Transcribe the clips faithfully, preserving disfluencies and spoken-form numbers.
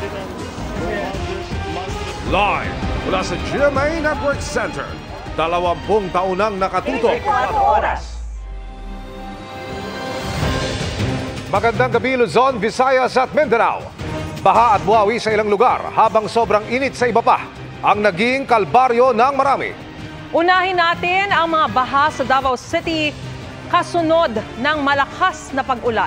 Live mula sa G M A Network Center, dalawampung taon nang nakatutok. oras. Magandang gabi Luzon, Visayas at Mindanao. Baha at buhawi sa ilang lugar habang sobrang init sa iba pa ang naging kalbaryo ng marami. Unahin natin ang mga baha sa Davao City kasunod ng malakas na pag-ulan.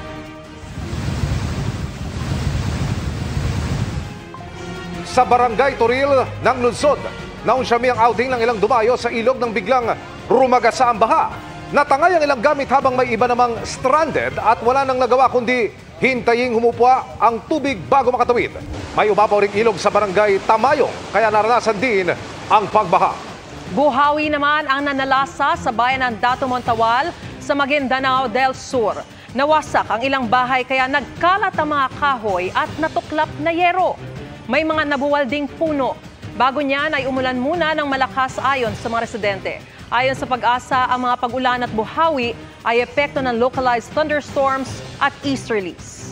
Sa Barangay Toril ng Lungsod, naunsyami ang outing ng ilang dumayo sa ilog nang biglang rumagasa ang baha. Natangay ang ilang gamit habang may iba namang stranded at wala nang nagawa kundi hintaying humupwa ang tubig bago makatawid. May umapaw ring ilog sa Barangay Tamayong kaya naranasan din ang pagbaha. Buhawi naman ang nanalasa sa bayan ng Dato Montawal sa Maguindanao del Sur. Nawasak ang ilang bahay kaya nagkalat ang mga kahoy at natuklap na yero. May mga nabuwal ding puno. Bago niyan ay umulan muna ng malakas ayon sa mga residente. Ayon sa Pag-asa, ang mga pag-ulan at buhawi ay epekto ng localized thunderstorms at easterlies.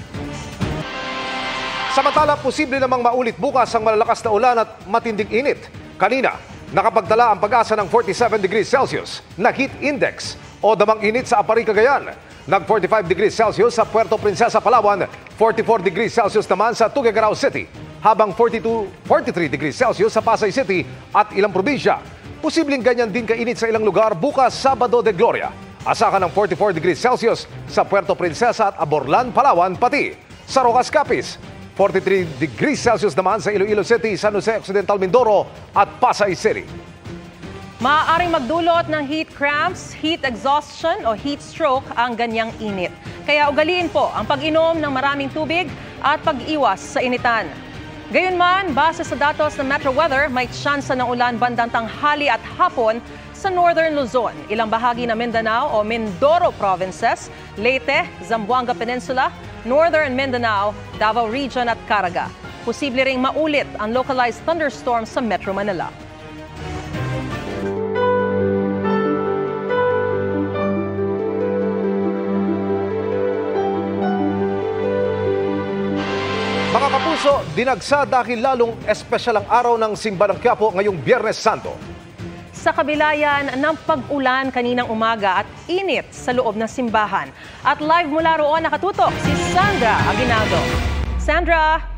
Samantala, posible namang maulit bukas ang malalakas na ulan at matinding init. Kanina, nakapagtala ang Pag-asa ng forty-seven degrees Celsius na heat index o damang init sa Apari, Cagayan. Nag forty-five degrees Celsius sa Puerto Princesa, Palawan, forty-four degrees Celsius naman sa Tuguegarao City, habang forty-two, forty-three degrees Celsius sa Pasay City at ilang probinsya. Posibleng ganyan din kainit sa ilang lugar bukas Sabado de Gloria. Asahan ng forty-four degrees Celsius sa Puerto Princesa at Aborlan, Palawan, pati sa Rocas Capiz. forty-three degrees Celsius naman sa Iloilo City, San Jose Occidental, Mindoro at Pasay City. Maaaring magdulot ng heat cramps, heat exhaustion o heat stroke ang ganyang init. Kaya ugaliin po ang pag-inom ng maraming tubig at pag-iwas sa initan. Gayunman, base sa datos ng Metro Weather, may tsansa ng ulan bandang tanghali at hapon sa Northern Luzon, ilang bahagi ng Mindanao o Mindoro Provinces, Leyte, Zamboanga Peninsula, Northern Mindanao, Davao Region at Caraga. Posible ring maulit ang localized thunderstorms sa Metro Manila. Mga kapuso, dinagsa dahil lalong espesyal ang araw ng Simba ng Quiapo ngayong Biyernes Santo. Sa kabilayan ng pag-ulan kaninang umaga at init sa loob ng simbahan. At live mula roon nakatutok si Sandra Aguinaldo. Sandra!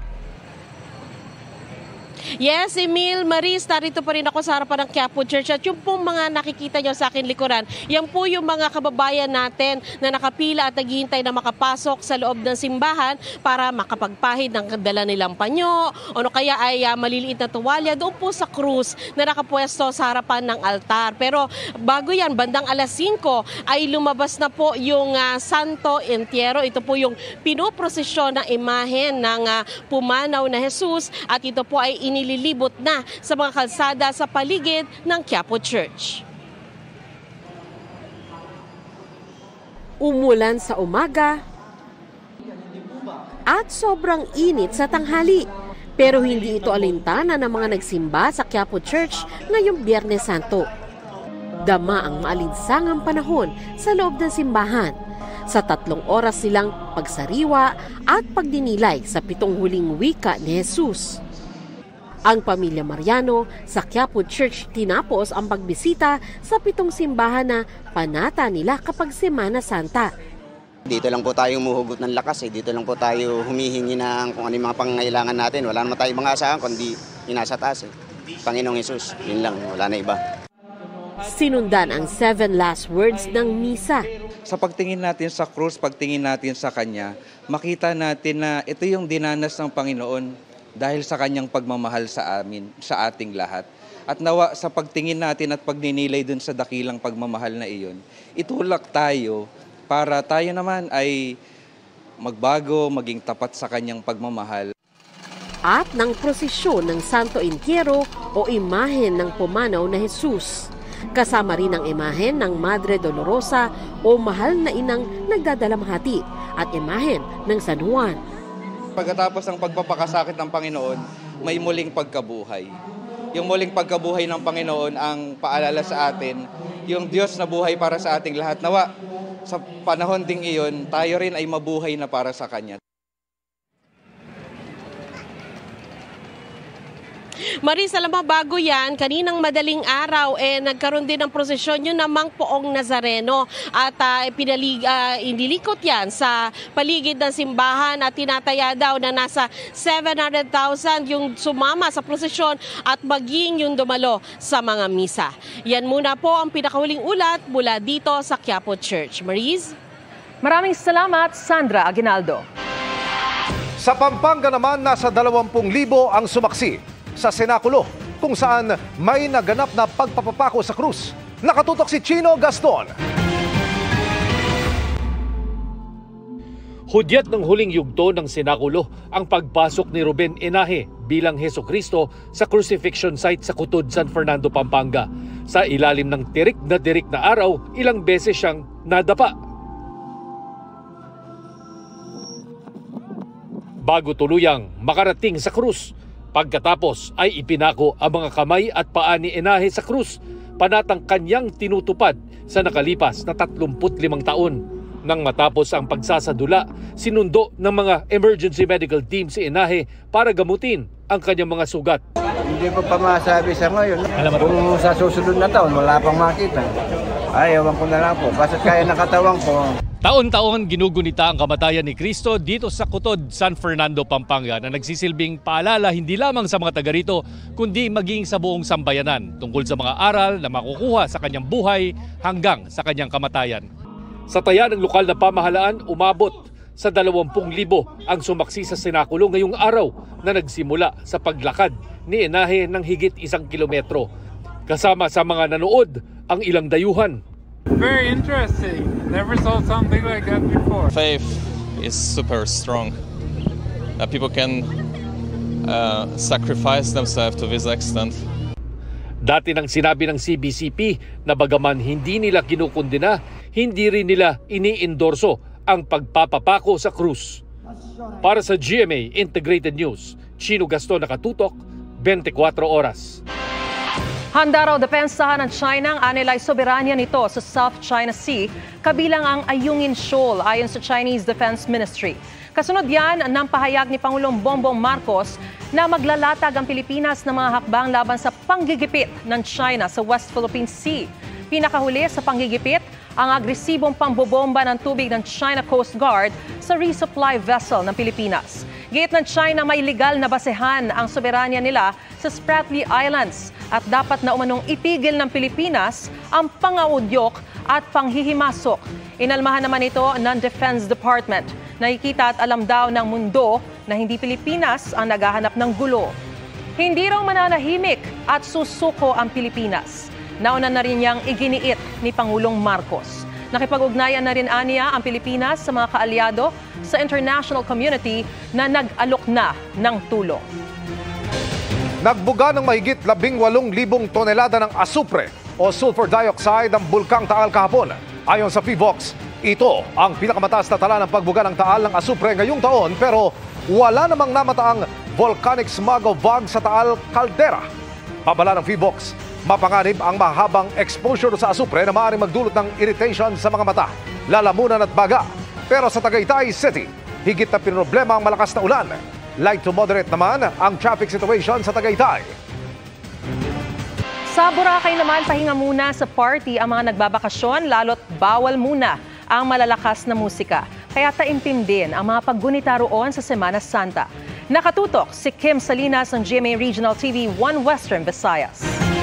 Yes, Emil, Maris, narito pa rin ako sa harapan ng Quiapo Church at yung pong mga nakikita nyo sa akin likuran, yan po yung mga kababayan natin na nakapila at naghihintay na makapasok sa loob ng simbahan para makapagpahid ng dala nilang panyo o no kaya ay uh, maliliit na tuwalya doon po sa krus na nakapwesto sa harapan ng altar. Pero bago yan, bandang alas singko ay lumabas na po yung uh, Santo Entierro. Ito po yung pinoprosesyon na imahe ng uh, pumanaw na Jesus at ito po ay nililibot na sa mga kalsada sa paligid ng Quiapo Church. Umulan sa umaga at sobrang init sa tanghali. Pero hindi ito alintana ng mga nagsimba sa Quiapo Church ngayong Biyernes Santo. Dama ang maalinsangang panahon sa loob ng simbahan sa tatlong oras silang pagsariwa at pagdinilay sa pitong huling wika ni Jesus. Ang pamilya Mariano sa Quiapo Church tinapos ang pagbisita sa pitong simbahan na panata nila kapag Semana Santa. Dito lang po tayo humuhugot ng lakas eh. Dito lang po tayo humihingi ng kung ano yung mga pangangailangan natin. Wala naman tayong mga asahan kundi inasa taas eh. Panginoong Jesus, yun lang, wala na iba. Sinundan ang seven last words ng misa. Sa pagtingin natin sa krus, pagtingin natin sa Kanya, makita natin na ito yung dinanas ng Panginoon dahil sa Kanyang pagmamahal sa amin, sa ating lahat. At nawa sa pagtingin natin at pagninilay dun sa dakilang pagmamahal na iyon, itulak tayo para tayo naman ay magbago, maging tapat sa Kanyang pagmamahal. At ng prosesyon ng Santo Entierro o imahen ng pumanaw na Jesus. Kasama rin ang imahen ng Madre Dolorosa o mahal na inang nagdadalamhati at imahen ng San Juan. Pagkatapos ng pagpapakasakit ng Panginoon, may muling pagkabuhay. Yung muling pagkabuhay ng Panginoon ang paalala sa atin, yung Diyos na buhay para sa ating lahat. Nawa, sa panahon ding iyon, tayo rin ay mabuhay na para sa Kanya. Maris, alam mo, bago yan, kaninang madaling araw, eh, nagkaroon din ng prosesyon yun namang Poong Nazareno. At uh, pinalig, uh, inilikot yan sa paligid ng simbahan at tinataya daw na nasa seven hundred thousand yung sumama sa prosesyon at maging yung dumalo sa mga misa. Yan muna po ang pinakahuling ulat mula dito sa Quiapo Church. Maris? Maraming salamat, Sandra Aguinaldo. Sa Pampanga naman, nasa dalawampu libo ang sumaksi sa Senakulo kung saan may naganap na pagpapapako sa krus. Nakatutok si Chino Gaston. Hudyat ng huling yugto ng Senakulo ang pagpasok ni Ruben Enaje bilang Hesukristo sa crucifixion site sa Kutod, San Fernando, Pampanga. Sa ilalim ng tirik na tirik na araw, ilang beses siyang nadapa. Bago tuluyang makarating sa krus, pagkatapos ay ipinako ang mga kamay at paa ni Enaje sa krus, panatang kanyang tinutupad sa nakalipas na tatlumput limang taon. Nang matapos ang pagsasadula, sinundo ng mga emergency medical team si Enaje para gamutin ang kanyang mga sugat. Hindi ko pa masabi sa ngayon. Kung sa susunod na taon, wala pang makita. Ay, ewan ko na lang po. Basta kaya nakatawang ko. Taon-taon ginugunita ang kamatayan ni Cristo dito sa Kutod, San Fernando, Pampanga na nagsisilbing paalala hindi lamang sa mga taga rito kundi maging sa buong sambayanan tungkol sa mga aral na makukuha sa kanyang buhay hanggang sa kanyang kamatayan. Sa taya ng lokal na pamahalaan, umabot sa dalawampu libo ang sumaksi sa Senakulo ngayong araw na nagsimula sa paglakad ni Enaje ng higit isang kilometro. Kasama sa mga nanood ang ilang dayuhan. Very interesting. Never saw something like that before. Faith is super strong. Uh, people can uh, sacrifice themselves to this extent. Dati nang sinabi ng C B C P na bagaman hindi nila kinukundina, hindi rin nila iniendorso ang pagpapapako sa krus. Para sa G M A Integrated News, Chino Gaston, nakatutok, twenty-four oras. Handa raw depensahan ng China ang anilay soberanya nito sa South China Sea, kabilang ang Ayungin Shoal ayon sa Chinese Defense Ministry. Kasunod yan ng pahayag ni Pangulong Bongbong Marcos na maglalatag ang Pilipinas ng mga hakbang laban sa panggigipit ng China sa West Philippine Sea. Pinakahuli sa panggigipit ang agresibong pambobomba ng tubig ng China Coast Guard sa resupply vessel ng Pilipinas. Gate ng China may legal na basehan ang soberanya nila sa Spratly Islands at dapat na umanong itigil ng Pilipinas ang pangaudyok at panghihimasok. Inalmahan naman ito ng Defense Department. Nakikita at alam daw ng mundo na hindi Pilipinas ang naghahanap ng gulo. Hindi raw mananahimik at susuko ang Pilipinas. Nauna na rin niyang iginiit ni Pangulong Marcos. Nakipag-ugnayan na rin aniya ang Pilipinas sa mga kaalyado sa international community na nag-alok na ng tulong. Nagbuga ng mahigit labing walong libong tonelada ng asupre o sulfur dioxide ang Bulkang Taal kahapon. Ayon sa P V O X, ito ang pinakamataas na tala ng pagbuga ng Taal ng asupre ngayong taon, pero wala namang namataang volcanic smog o V O G sa Taal Caldera. Babala ng P V O X, mapanganib ang mahabang exposure sa asupre na maaaring magdulot ng irritation sa mga mata, lalamunan at baga. Pero sa Tagaytay City, higit na pinroblema ang malakas na ulan. Light to moderate naman ang traffic situation sa Tagaytay. Sa Boracay naman, pahinga muna sa party ang mga nagbabakasyon, lalo't bawal muna ang malalakas na musika. Kaya taimtim din ang mga paggunita roon sa Semana Santa. Nakatutok si Kim Salinas ng G M A Regional T V one Western Visayas.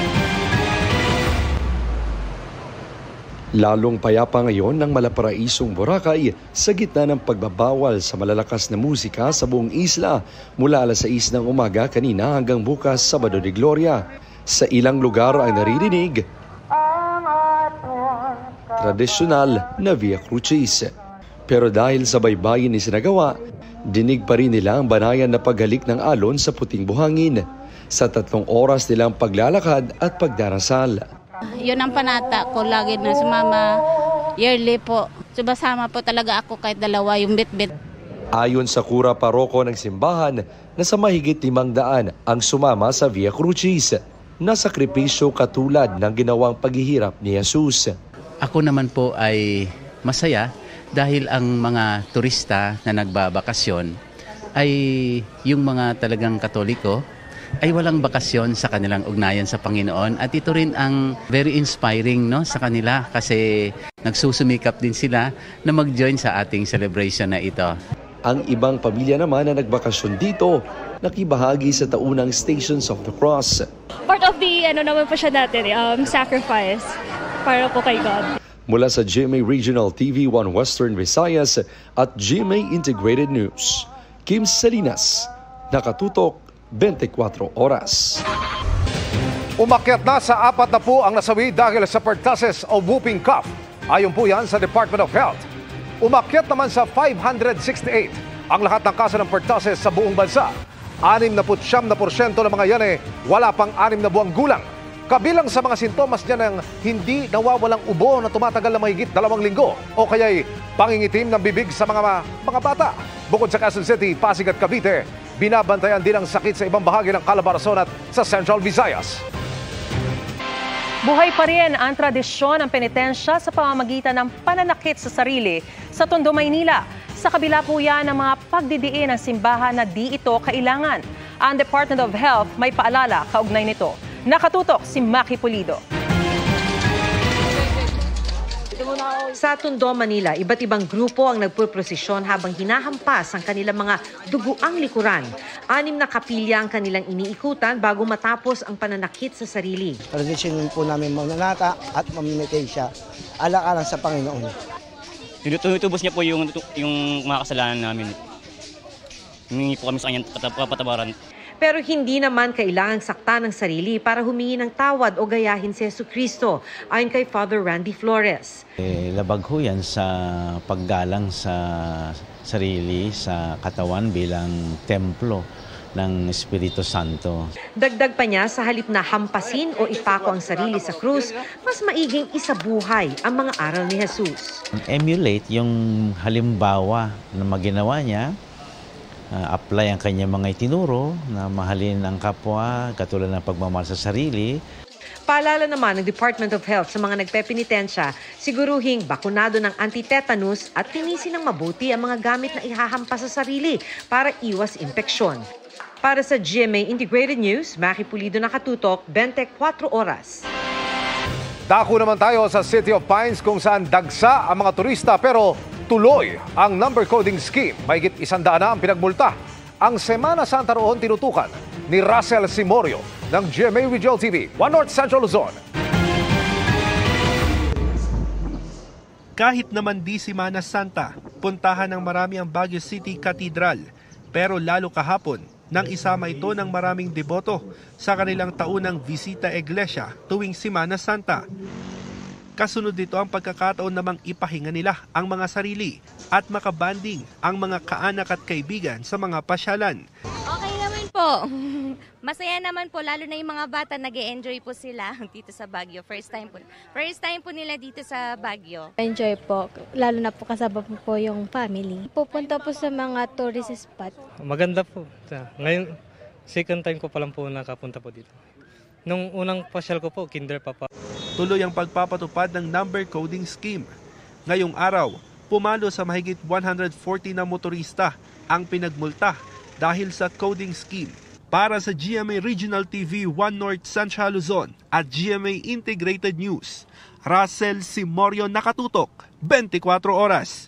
Lalong payapa ngayon ng Malaparaisong Boracay sa gitna ng pagbabawal sa malalakas na musika sa buong isla mula alas sais ng umaga kanina hanggang bukas Sabado de Gloria. Sa ilang lugar ay naririnig tradisyonal na Via Crucis. Pero dahil sa baybayin ni sinagawa, dinig pa rin nila ang banayan na paghalik ng alon sa puting buhangin sa tatlong oras nilang paglalakad at pagdarasal. Yun ang panata ko lagi na sumama, yearly po. Subasama po talaga ako kahit dalawa yung bit-bit. Ayon sa kura paroko ng simbahan, nasa mahigit limang daan ang sumama sa Via Crucis na sakripisyo katulad ng ginawang paghihirap ni Jesus. Ako naman po ay masaya dahil ang mga turista na nagbabakasyon ay yung mga talagang Katoliko ay walang bakasyon sa kanilang ugnayan sa Panginoon. At ito rin ang very inspiring, no, sa kanila kasi nagsusumikap din sila na mag-join sa ating celebration na ito. Ang ibang pamilya naman na nagbakasyon dito, nakibahagi sa taunang Stations of the Cross. Part of the, ano naman po siya natin, um, sacrifice para po kay God. Mula sa G M A Regional T V one Western Visayas at G M A Integrated News, Kim Salinas, nakatutok twenty-four oras. Umakyat na sa apat na po ang nasawi dahil sa pertussis o whooping cough. Ayon po yan sa Department of Health. Umakyat naman sa five hundred sixty-eight ang lahat ng kaso ng pertussis sa buong bansa. sixty-nine na porsyento ng mga yan eh, wala pang anim na buwang gulang. Kabilang sa mga sintomas niya ng hindi nawawalang ubo na tumatagal na mahigit dalawang linggo o kaya'y pangingitim ng bibig sa mga mga bata. Bukod sa Quezon City, Pasig at Cavite, binabantayan din ang sakit sa ibang bahagi ng Calabarzon at sa Central Visayas. Buhay pa rin ang tradisyon ng penitensya sa pamamagitan ng pananakit sa sarili sa Tondo, Maynila. Sa kabila po yan ng mga pagdidiin ng simbahan na di ito kailangan. Ang Department of Health may paalala kaugnay nito. Nakatutok si Maki Pulido. Sa Tondo, Manila, iba't ibang grupo ang nagpuprosesyon habang hinahampas ang kanilang mga duguang likuran. Anim na kapilya ang kanilang iniikutan bago matapos ang pananakit sa sarili. Tradisyon po namin magnanata at mamimitaysya, ala-alang sa Panginoon. Tinutubos niya po yung, yung mga kasalanan namin. Humingi po kami sa kanyang patabaran. Pero hindi naman kailangang saktan ng sarili para humingi ng tawad o gayahin si Jesucristo, ayon kay Father Randy Flores. Eh, labag ho yan sa paggalang sa sarili, sa katawan bilang templo ng Espiritu Santo. Dagdag pa niya, sa halip na hampasin o ipako ang sarili sa krus, mas maiging isabuhay ang mga aral ni Jesus. Emulate yung halimbawa na maginawa niya. Uh, apply ang kanyang mga itinuro na mahalin ang kapwa, katulad ng pagmamahal sa sarili. Paalala naman ng Department of Health sa mga nagpepenitensya, siguruhing bakunado ng anti-tetanus at linisin ng mabuti ang mga gamit na ihahampas sa sarili para iwas impeksyon. Para sa G M A Integrated News, Maki Pulido, nakatutok twenty-four oras. Dako naman tayo sa City of Pines kung saan dagsa ang mga turista pero tuloy ang number coding scheme. Mahigit isandaan na ang pinagmulta. Ang Semana Santa roon tinutukan ni Russell Simorio ng G M A Regional T V, One North Central Luzon. Kahit naman di Semana Santa, puntahan ng marami ang Baguio City Cathedral. Pero lalo kahapon, nang isama ito ng maraming deboto sa kanilang taunang Visita Iglesia tuwing Semana Santa. Kasunod dito ang pagkakataon namang ipahinga nila ang mga sarili at makabanding ang mga kaanak at kaibigan sa mga pasyalan. Okay naman po. Masaya naman po, lalo na yung mga bata, nag-e-enjoy po sila dito sa Baguio. First time po. First time po nila dito sa Baguio. Enjoy po, lalo na po kasama po, po yung family. Pupunta po sa mga tourist spot. Maganda po. Ngayon, second time ko pa lang po nakapunta po dito. Nung unang pasyal ko po, kinder pa pa. Tuloy ang pagpapatupad ng number coding scheme. Ngayong araw, pumalo sa mahigit one hundred forty na motorista ang pinagmulta dahil sa coding scheme. Para sa G M A Regional T V One North Central Luzon at G M A Integrated News, Russell Simorio, nakatutok twenty-four oras.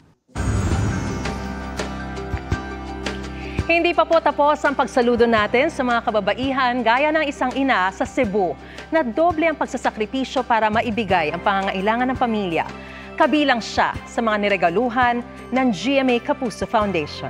Hindi pa po tapos ang pagsaludo natin sa mga kababaihan gaya ng isang ina sa Cebu na doble ang pagsasakripisyo para maibigay ang pangangailangan ng pamilya. Kabilang siya sa mga niregaluhan ng G M A Kapuso Foundation.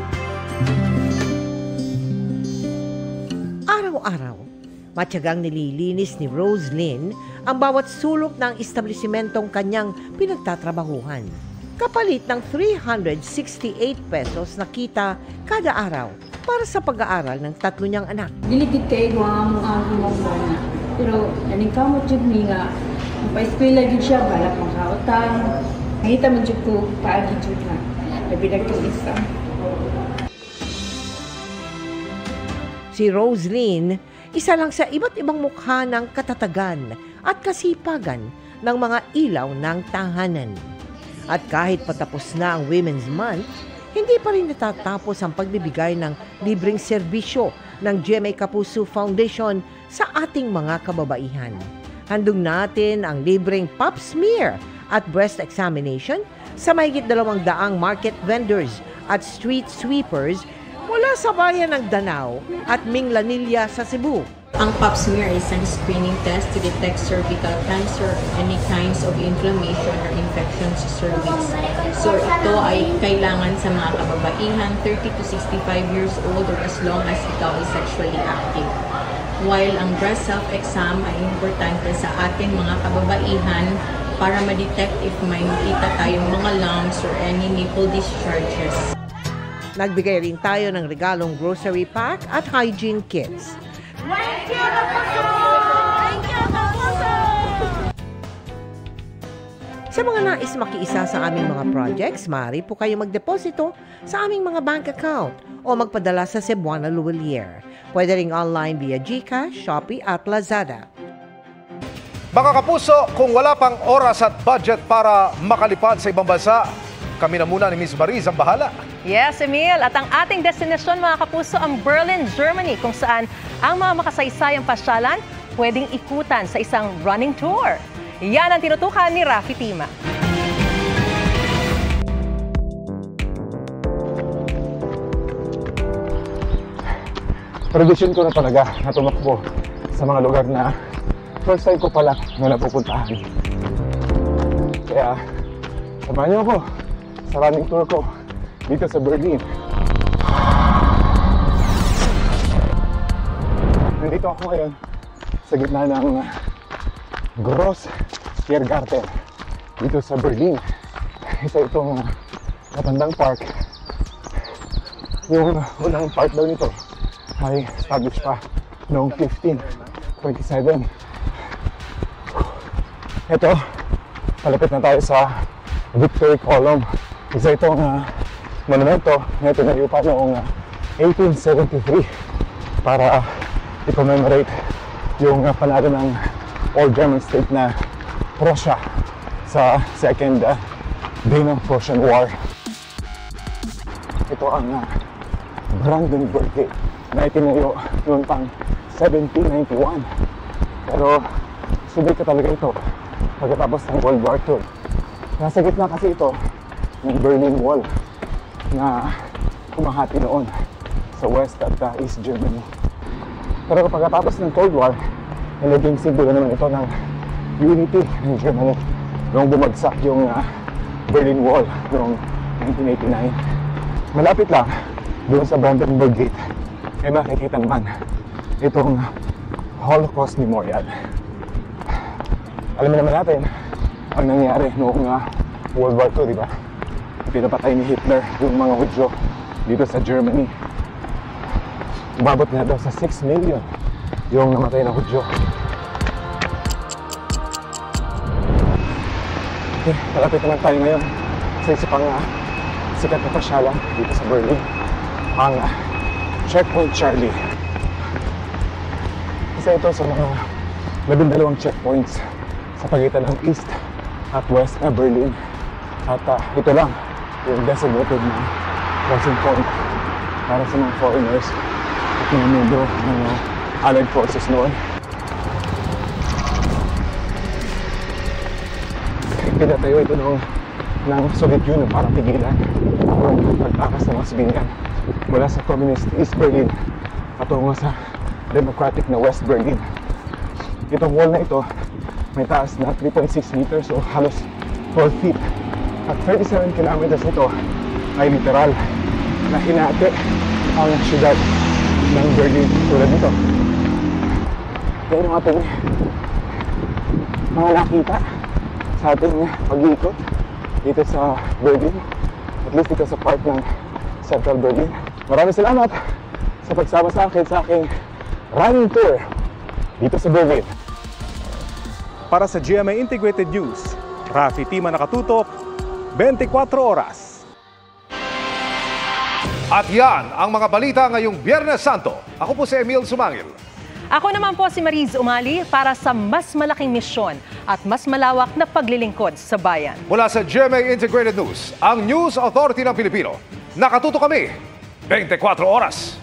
Araw-araw, matyagang nililinis ni Rose Lynn ang bawat sulok ng establisimentong kanyang pinagtatrabahuhan. Kapalit ng three hundred sixty-eight pesos na kita kada araw para sa pag-aaral ng tatlo niyang anak. Diligid kayo mga mga mga mga. Pero naning kamot jud mi nga pa-eskwela jud siya balak makautang. Ngita man jud ko paagi jud na. Nabidag ko isa. Si Roselyn, isa lang sa iba't ibang mukha ng katatagan at kasipagan ng mga ilaw ng tahanan. At kahit patapos na ang Women's Month, hindi pa rin natatapos ang pagbibigay ng libreng serbisyo ng G M A Kapuso Foundation sa ating mga kababaihan. Handog natin ang libreng pap smear at breast examination sa mahigit dalawang daang market vendors at street sweepers mula sa bayan ng Danao at Minglanilla sa Cebu. Ang pap smear is a screening test to detect cervical cancer or any kinds of inflammation or infection sa cervix. So ito ay kailangan sa mga kababaihan thirty to sixty-five years old or as long as ikaw is sexually active. While ang breast self-exam ay importante sa ating mga kababaihan para ma-detect if may makita tayong mga lumps or any nipple discharges. Nagbigay rin tayo ng regalong grocery pack at hygiene kits. Thank you, Kapuso! Thank you, Kapuso! Sa mga nais makiisa sa aming mga projects, maaari po kayo magdeposito sa aming mga bank account o magpadala sa Cebuana Luwalier. Pwede ring online via GCash, Shopee at Lazada. Mga kapuso, kung wala pang oras at budget para makalipad sa ibang bansa, kami na muna ni Miss Mariz ang bahala. Yes, Emil. At ang ating destinasyon, mga kapuso, ang Berlin, Germany, kung saan ang mga makasaysayang pasyalan pwedeng ikutan sa isang running tour. Yan ang tinutukan ni Rafi Tima. Tradisyon ko na talaga na tumakbo sa mga lugar na first time ko pala na napupuntahan. Kaya, samahan niyo ako sa running tour ko dito sa Berlin. Nandito ako ngayon sa gitna ng Gross-Tiergarten dito sa Berlin. Isa itong matandang park. Yung unang park daw nito ay established pa noong fifteen twenty-seven. Ito, palapit na tayo sa Victory Column. Isa itong uh, monumento na tinayo pa noong uh, eighteen seventy-three para uh, i-commemorate yung uh, panalo ng All German State na Prussia sa second uh, Dano-Prussian War. Ito ang uh, Brandenburg Gate na itinayo noong pang seventeen ninety-one. Pero subika talaga ito pagkatapos ng World War Two. Nasa gitna kasi ito ng Berlin Wall na kumahati noon sa West at uh, East Germany. Pero pagkatapos ng Cold War, naging simbolo naman ito ng unity ng Germany noong bumagsak yung uh, Berlin Wall noong nineteen eighty-nine. Malapit lang doon sa Brandenburg Gate ay makikita naman itong Holocaust Memorial. Alam naman natin ang nangyari noong uh, World War Two, di ba? Pinapatay ni Hitler yung mga Hudyo dito sa Germany. Umabot na daw sa six million yung namatay na Hudyo. Okay, malapit naman tayo ngayon sa isa pang uh, sikat na pasyalan dito sa Berlin, ang uh, Checkpoint Charlie. Isa ito sa mga labindalawang checkpoints sa pagitan ng East at West na Berlin. At uh, ito lang yung designated na crossing point para sa mga foreigners at mga membro ng uh, Allied Forces noon. Pinatayo ito noong ng Soviet Union para pigilan yung pagtakas ng mga sibilyan mula sa Communist East Berlin patungo sa Democratic na West Berlin. Itong wall na ito may taas na three point six meters o halos four feet at thirty-seven kilometers ito ay literal na hinati ang syudad ng Berlin tulad nito. Yan ang ating mga nakita sa ating pag-iikot dito sa Berlin, at least dito sa part ng Central Berlin. Maraming salamat sa pagsama sa akin sa aking running tour dito sa Berlin. Para sa G M A Integrated News, Rafi Tima nakatutok, twenty-four oras. At yan ang mga balita ngayong Biyernes Santo. Ako po si Emil Sumangil. Ako naman po si Mariz Umali para sa mas malaking misyon at mas malawak na paglilingkod sa bayan. Mula sa G M A Integrated News, ang News Authority ng Pilipino. Nakatutok kami, twenty-four oras.